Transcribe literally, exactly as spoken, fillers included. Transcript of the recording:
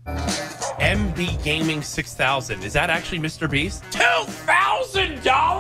M B Gaming six thousand. Is that actually Mister Beast? two thousand dollars?